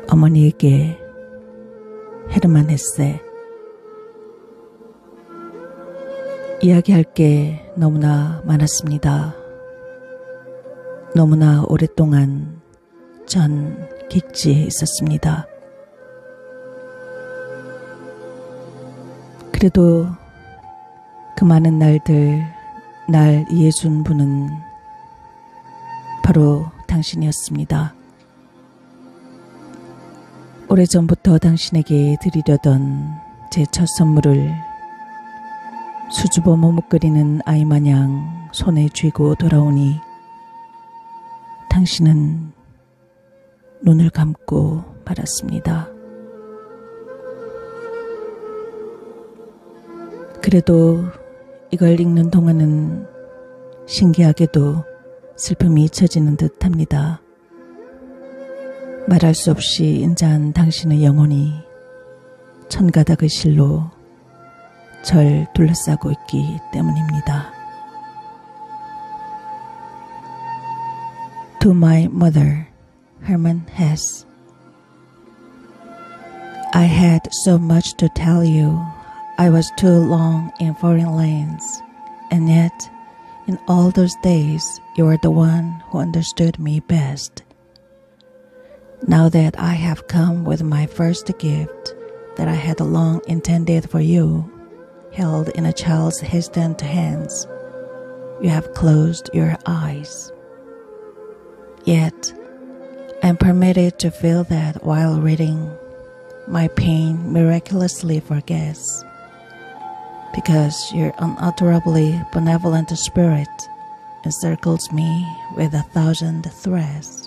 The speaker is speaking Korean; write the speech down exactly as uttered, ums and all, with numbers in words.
어머니에게 헤르만 헤세. 이야기할 게 너무나 많았습니다. 너무나 오랫동안 전 객지에 있었습니다. 그래도 그 많은 날들 날 이해준 분은 바로 당신이었습니다. 오래전부터 당신에게 드리려던 제 첫 선물을 수줍어 머뭇거리는 아이 마냥 손에 쥐고 돌아오니 당신은 눈을 감고 말았습니다. 그래도 이걸 읽는 동안은 신기하게도 슬픔이 잊혀지는 듯 합니다. 말할 수 없이 인자한 당신의 영혼이 천가닥의 실로 절 둘러싸고 있기 때문입니다. To my mother, Hermann Hesse. I had so much to tell you. I was too long in foreign lands, and yet, in all those days, you were the one who understood me best. Now that I have come with my first gift that I had long intended for you, held in a child's hesitant hands, you have closed your eyes. Yet, I am permitted to feel that while reading, my pain miraculously forgets, because your unutterably benevolent spirit encircles me with a thousand threads.